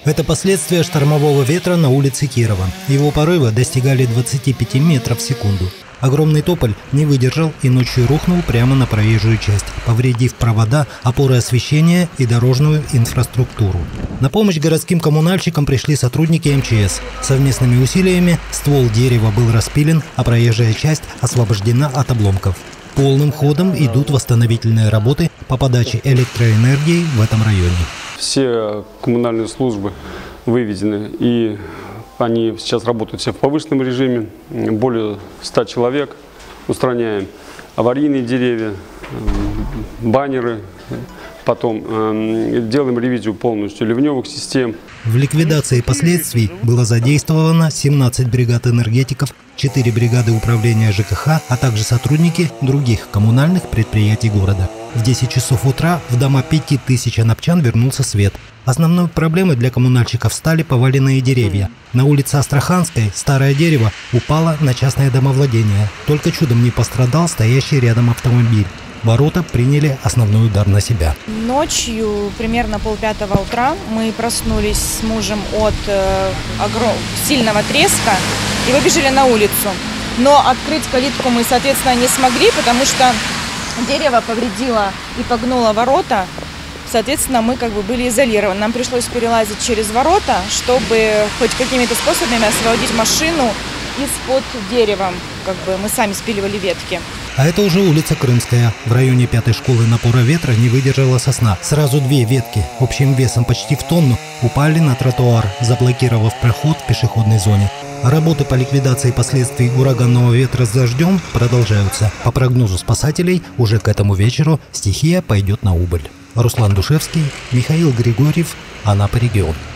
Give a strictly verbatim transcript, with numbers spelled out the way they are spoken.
Это последствия штормового ветра на улице Кирова. Его порывы достигали двадцати пяти метров в секунду. Огромный тополь не выдержал и ночью рухнул прямо на проезжую часть, повредив провода, опоры освещения и дорожную инфраструктуру. На помощь городским коммунальщикам пришли сотрудники эм че эс. Совместными усилиями ствол дерева был распилен, а проезжая часть освобождена от обломков. Полным ходом идут восстановительные работы по подаче электроэнергии в этом районе. Все коммунальные службы выведены, и они сейчас работают все в повышенном режиме. Более ста человек устраняем аварийные деревья, баннеры. Потом э, делаем ревизию полностью ливневых систем. В ликвидации последствий было задействовано семнадцать бригад энергетиков, четыре бригады управления жэ ка ха, а также сотрудники других коммунальных предприятий города. В десять часов утра в дома пяти тысяч анапчан вернулся свет. Основной проблемой для коммунальщиков стали поваленные деревья. На улице Астраханской старое дерево упало на частное домовладение. Только чудом не пострадал стоящий рядом автомобиль. Ворота приняли основной удар на себя. Ночью, примерно полпятого утра, мы проснулись с мужем от э, огром... сильного треска и выбежали на улицу. Но открыть калитку мы, соответственно, не смогли, потому что дерево повредило и погнуло ворота. Соответственно, мы как бы были изолированы. Нам пришлось перелазить через ворота, чтобы хоть какими-то способами освободить машину из-под дерева. Как бы мы сами спиливали ветки. А это уже улица Крымская. В районе пятой школы напора ветра не выдержала сосна. Сразу две ветки, общим весом почти в тонну, упали на тротуар, заблокировав проход в пешеходной зоне. Работы по ликвидации последствий ураганного ветра с дождем продолжаются. По прогнозу спасателей, уже к этому вечеру стихия пойдет на убыль. Руслан Душевский, Михаил Григорьев, Анапа регион.